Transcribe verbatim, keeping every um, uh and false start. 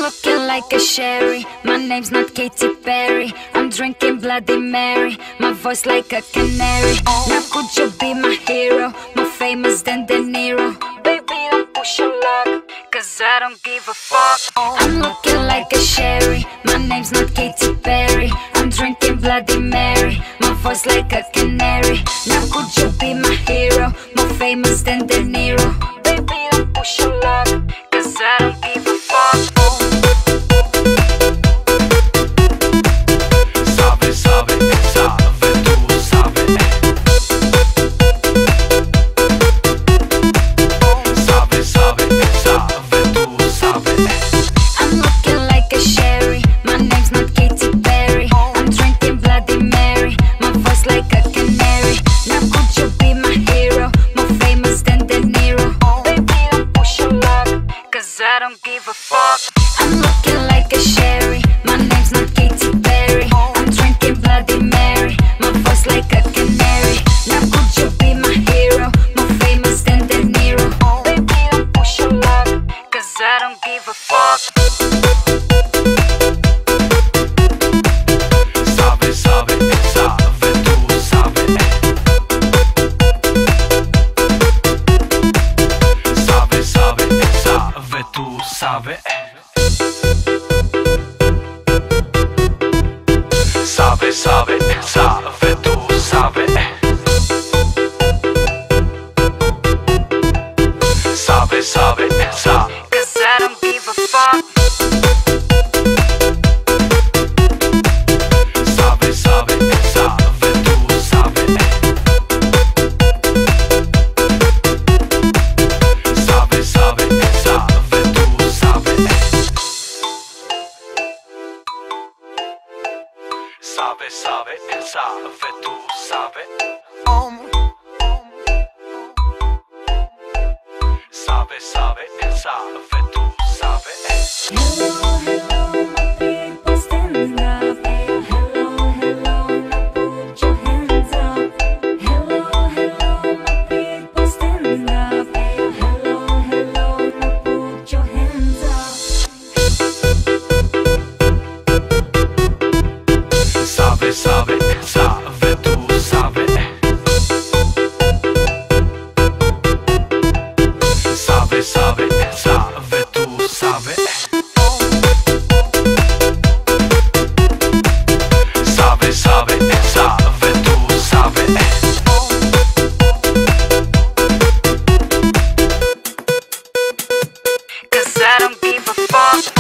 looking like a Sherry. My name's not Katy Perry. I'm drinking Bloody Mary. My voice like a canary. Now could you be my hero? More famous than De Niro. Baby, don't push your luck, cause I don't give a fuck. I'm looking like a Sherry. My name's not Katy Perry. I'm drinking Bloody Mary. My voice like a canary. Now could you be my hero? More famous than De Niro. Baby, don't push your luck, cause I don't give a fuck. Sabe, sabe, sabe, tu sabe. Sabe, sabe, sabe, tu sabe. I'm looking like a Sherry. My name's not Katy Perry. I'm drinking Bloody Mary. My voice like a canary. Now could you be my hero? More famous than De Niro. Baby, don't push your luck, cause I don't give a fuck. I'm looking like a Sherry. My name's not Katy Perry. I'm drinking Bloody Mary. My voice like a canary. Now could you be my hero? More famous than De Niro. Baby, don't push your luck, cause I don't give a fuck. Sabe, sabe, sabe, tu sabe. Sabe, sabe, sabe, tu sabe. Sabe, sabe, sabe, tu sabe. Sabe, sabe, sabe. Cause I don't give a fuck. Sabe, sabe, sabe, tu sabe. Sabe, sabe, sabe, tu sabe. Sabe, sabe, sabe, tu sabe. Sabe, sabe, sabe, tu sabe. Hello, hello, my people, stand up. Hello, hello, now put your hands up. Hello, hello, my people, stand up. Hello, hello, now put your hands up. Sabe, sabe, sabe, tu sabe. Sabe, sabe, sabe, tu sabe. Sabe, sabe, sabe, tu sabe. Cause I don't give a fuck.